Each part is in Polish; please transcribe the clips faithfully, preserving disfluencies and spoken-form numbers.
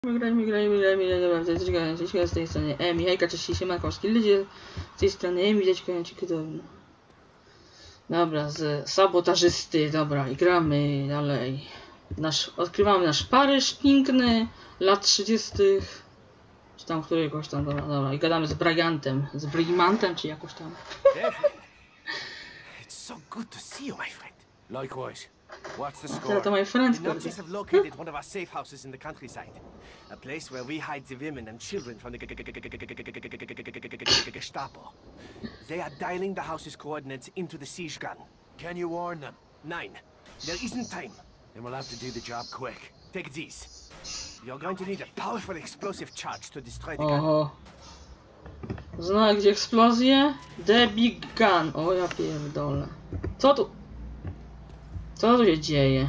Grajmy, grajmy, grajmy, grajmy, dobra, z tej strony Emi, hejka, cześć, siemanko, ludzie, z tej strony Emi, widać kończyk, cudowny. Dobra, z sabotażysty, dobra, i gramy dalej. Nasz, odkrywamy nasz Paryż piękny, lat trzydziestych, czy tam któregoś tam, dobra, dobra, i gadamy z Bryant'em, z Brymantem, czy jakoś tam. It's so good to see you, my friend. Likewise. What's the Tyle score? to my friends, The Nazis have located one of our safe houses in the countryside. A place where we hide the women and children from the Gestapo. They are dialing the house's coordinates into the siege gun. Can you warn them? Nine. There isn't time. Then we'll have to do the job quick. Take these. You're going to need a powerful explosive charge to destroy the gun. Oho. Znak gdzie eksplozję? The Big Gun. O ja pierdolę. Co tu? Co tu się dzieje?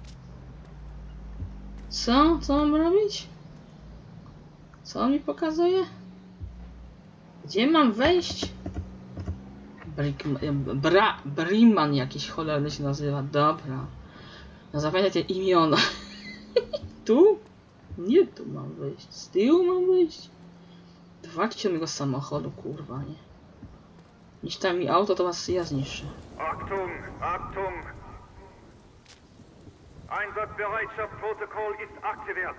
Co? Co mam robić? Co on mi pokazuje? Gdzie mam wejść? Brick, bra, Briman jakiś cholerny się nazywa. Dobra. No zapamiętaj te imiona. Tu? Nie tu mam wejść. Z tyłu mam wejść? Walczcie mego samochodu, kurwa, nie. Niż tam mi auto, to was ja zniszczę. Achtung, Achtung! Einsatzbereitschaftsprotokoll ist aktiviert.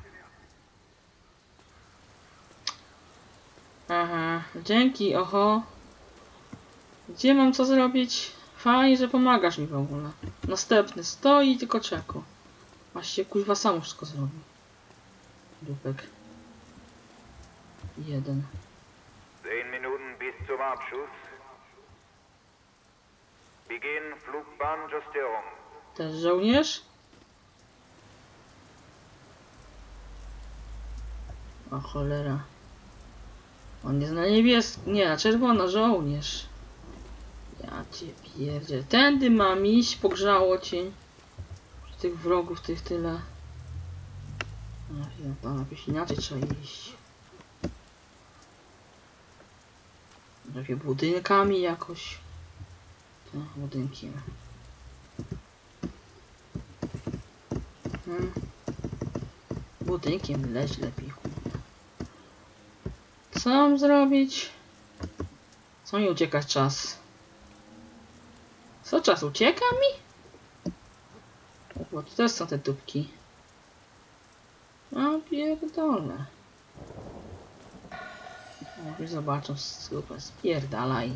Aha, dzięki, oho. Gdzie mam co zrobić? Fajnie, że pomagasz mi w ogóle. Następny stoi i tylko czeka. Właściwie kuźwa sam wszystko zrobi. Dupek. Jeden. Zehn Minuten bis zum Abschuss. Beginn Flugbahnjustierung. Też żołnierz? O cholera. On jest na niebieski, nie, na czerwono, żołnierz. Ja cię pierdzie. Tędy mam iść, pogrzało cię. Tych wrogów, tych tyle. No, jakoś inaczej trzeba iść. Lepiej budynkami jakoś. Tak, budynkiem. Hmm. Budynkiem leć lepiej. Co mam zrobić? Co mi ucieka czas? Co czas ucieka mi? Bo to też są te dupki. A pierdolę. Już zobaczą, super, spierdalaj.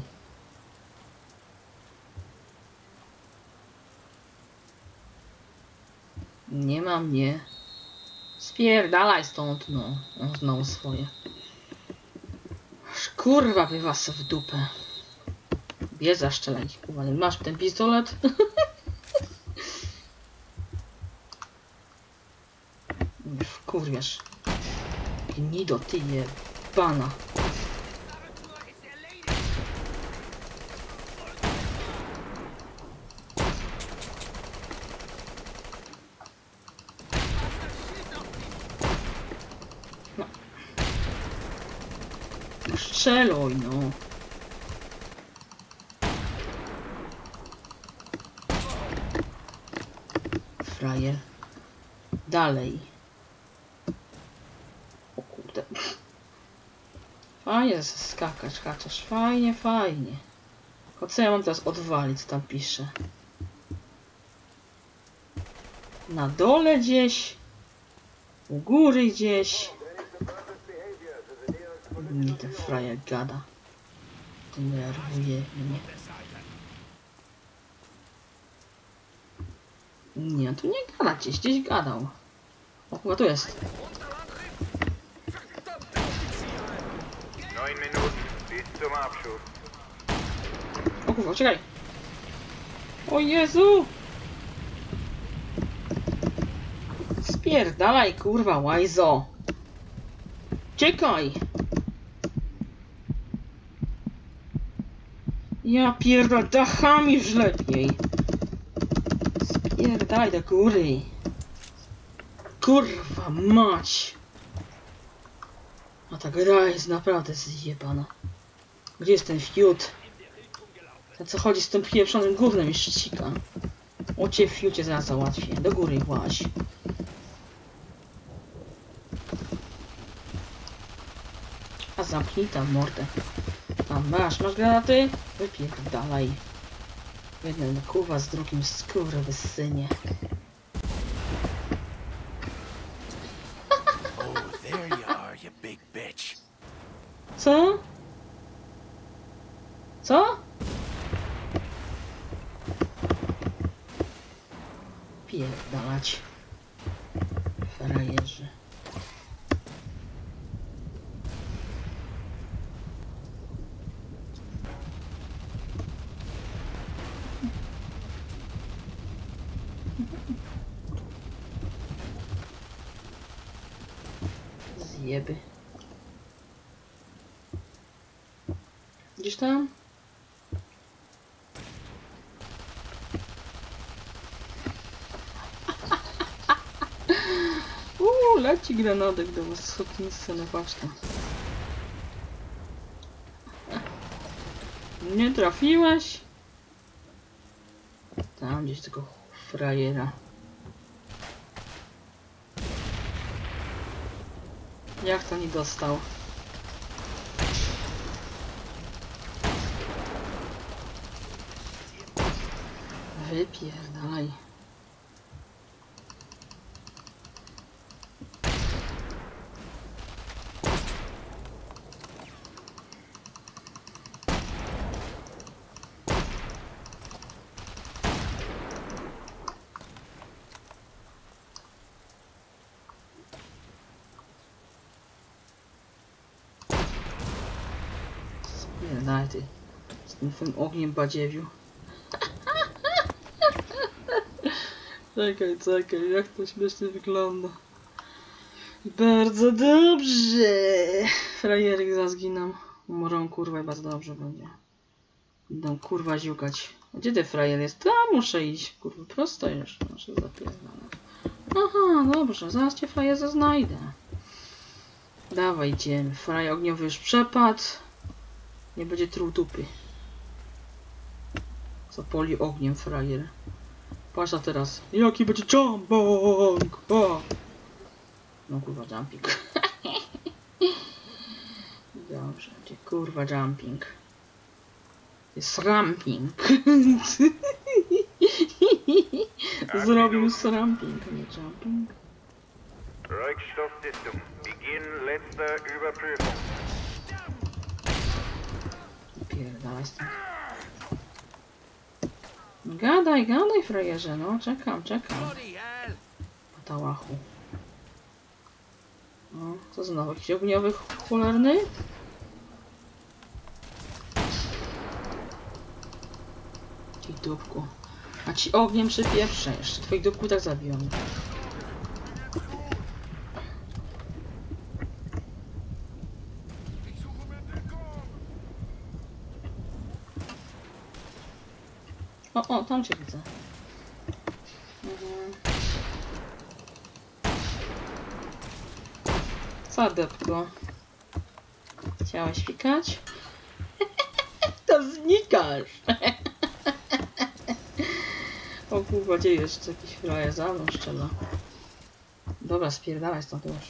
Nie ma mnie. Spierdalaj stąd, no. On znowu swoje. Aż kurwa by was w dupę. Bierz zaszczelać, kurwa. Masz ten pistolet? Kurwiasz. Gnido, ty jebana. No. Strzeluj, no. Frajer. Dalej. O kurde. Fajnie skakać, skaczasz. Fajnie, fajnie. Tylko co ja mam teraz odwalić, tam pisze. Na dole gdzieś. U góry gdzieś. Nie, ten frajer gada. Denerwuje mnie. Nie, tu nie gada gdzieś, gdzieś gadał. O, chyba tu jest. Neun Minuten bis zum Abschuss. O kurwa, czekaj. O Jezu! Spierdalaj, kurwa, łajzo. Czekaj! Ja pierdolę, dachami już lepiej. Spierdalaj do góry. Kurwa mać. A ta gra jest naprawdę zjebana. Gdzie jest ten fiut? Ten co chodzi z tym pieprzonym gównem i ścika. O cię fiucie zaraz załatwię. Do góry właź. A zamknij tam mordę. Tam masz, masz granaty? Wypierdalaj. Jeden na kuwa, z drugim skurwysynie. Oh, there you are, you big bitch. Co? Co? Pierdalać. Frajerzy. Zjeby. Gdzieś tam? Uuu, leci granadek do was, schodnictwa na pasztę. Nie trafiłeś? Tam gdzieś tego frajera. Jak to nie dostał? Wypierdalaj. Spierdalaj ty. Z tym twym ogniem badziewiu. Czekaj, czekaj, jak to śmiesznie wygląda. Bardzo dobrze. Frajerik zazginam. Umrą, kurwa, i bardzo dobrze będzie. Idą kurwa ziukać. Gdzie ten frajer jest? Tam muszę iść. Kurwa, prosto już. Muszę zapierdalać. Aha, dobrze, zaraz cię frajerze znajdę. Dawaj, idziemy. Fraj ogniowy już przepadł. Nie będzie truł dupy. Zapoli ogniem frajer. Patrz na teraz. Jaki będzie jumping? O! No kurwa jumping. Dobrze, gdzie kurwa jumping? Jest ramping. Zrobił sramping, a nie jumping. Rückstoßdichtung. Beginn letzter Überprüfung. Pierdalaj stąd. Gadaj, gadaj, frajerze, no czekam, czekam. Patałachu. No, co znowu? Jakiś ogniowy cholerny? Ci dupku. A ci ogniem przypieprzę jeszcze. Twoich dupku tak zabiłem. O, o, tam cię widzę. Mhm. Co, dupku? Chciałeś pikać? To znikasz! O kurwa, gdzie jeszcze jakiś frajer za mną strzela? Dobra, spierdalaj stąd już.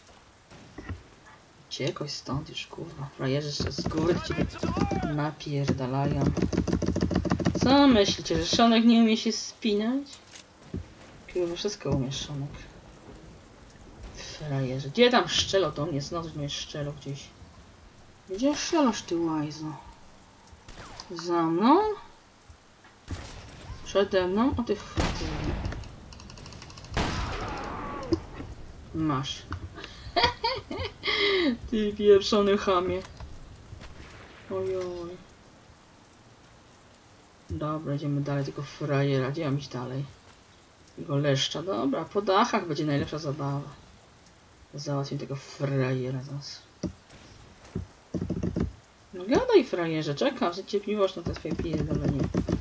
Uciekaj stąd już, kurwa. Frajerzy jeszcze z góry ciebie napierdalają. Co myślicie, że Szonek nie umie się spinać? Kurwa, wszystko umie Szonek. Frajerze. Gdzie tam szczelo do mnie? Znowu mnie szczelo gdzieś. Gdzie szczelasz ty, łajzo? Za mną? Przede mną? O ty f... Masz. Ty pieprzony chamie. Ojoj. Dobra, idziemy dalej, tylko frajera. Gdzie mam iść dalej? Jego leszcza. Dobra, po dachach będzie najlepsza zabawa. Załatwię tego frajera zaraz. No gadaj, frajerze, czekam, że cię piwosz na te twoje pierdolenie.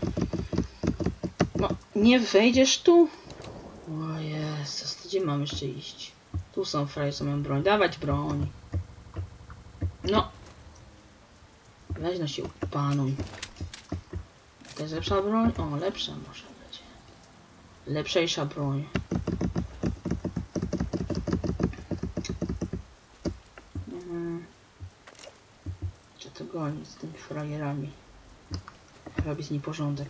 No, nie wejdziesz tu? O Jezus, gdzie mam jeszcze iść? Tu są frajerzy, co mają broń. Dawać broń. No. Weź no się upanuj. To jest lepsza broń? O, lepsza może być. Lepszejsza broń. Mhm. gonić z tymi frajerami. Robić z nim porządek.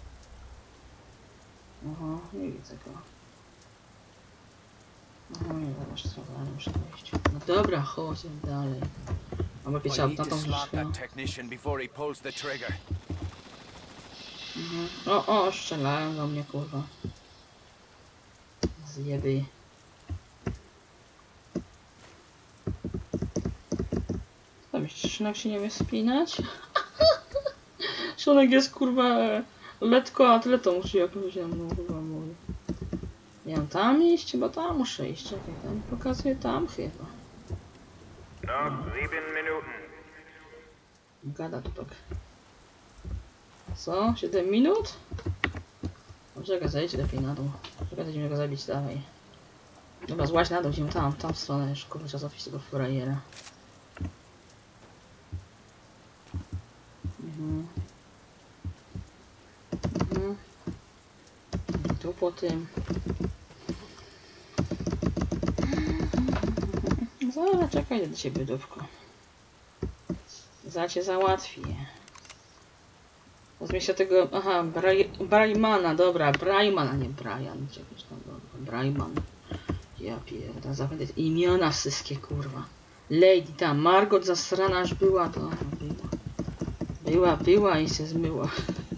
Aha, nie widzę go. Aha, nie, zobacz, co dalej muszę wejść. No dobra, chodź dalej. Mamy pięć aut na tą rzeczkę. Mhm. O, o, strzelają do mnie, kurwa. Zjeby. Tam jeszcze Szynek się nie wie spinać. Szynek jest, kurwa, letko atletą, muszę jakoś tam, no, chyba mówię. Nie wiem, tam iść? Chyba tam muszę iść. Czekaj, tam pokazuję tam chyba. Noch sieben Minuten. Gada tu tak. Co? siedem minut? No czekaj, zejdź lepiej na dół. Czekaj, będziemy go zabić dalej. Dobra, złaź na dół, idziemy tam, tam w stronę, już kurwa trzeba zapić tego frajera. Mhm. Mhm. Tu po tym. Zaraz, czekaj do ciebie, dupko. Za cię załatwię. Nazwij się tego... Aha, Braimana, dobra, Braimana, nie Brian, czegoś tam, dobra, Braiman. Ja pierdolę, zapamiętać imiona wszystkie, kurwa. Lady, ta Margot zasrana aż była, to była. Była, była i się zmyła.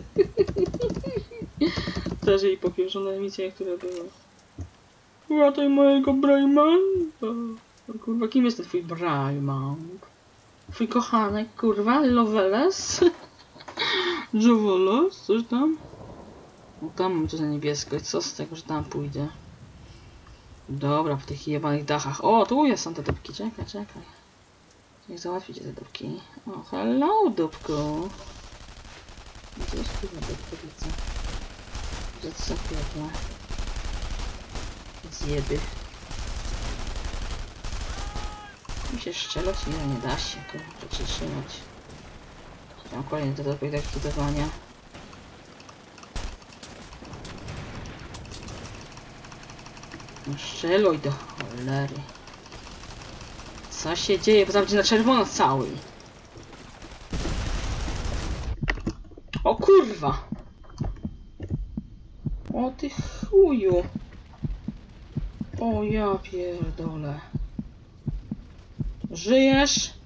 Też jej popieszone emisje, które były. Rataj mojego Braiman. Kurwa, kim jest ten twój Braiman? Twój kochanek, kurwa, Loveles? Jovolos, coś tam? No tam mam coś na niebiesko i co z tego, że tam pójdę? Dobra, po tych jebanych dachach. O, tu jest, są te dupki, czekaj, czekaj. Niech załatwić te dupki. O, hello, dupku. Gdzie jest kurwa dupka, widzę? Że co kurwa? Zjeby. Mi się strzelać, nie, nie da się, kurwa, przytrzymać. Mam kolejny to do likwidowania. No strzeluj do cholery. Co się dzieje? Bo zawsze na czerwono cały. O kurwa! O ty chuju! O ja pierdolę. Żyjesz?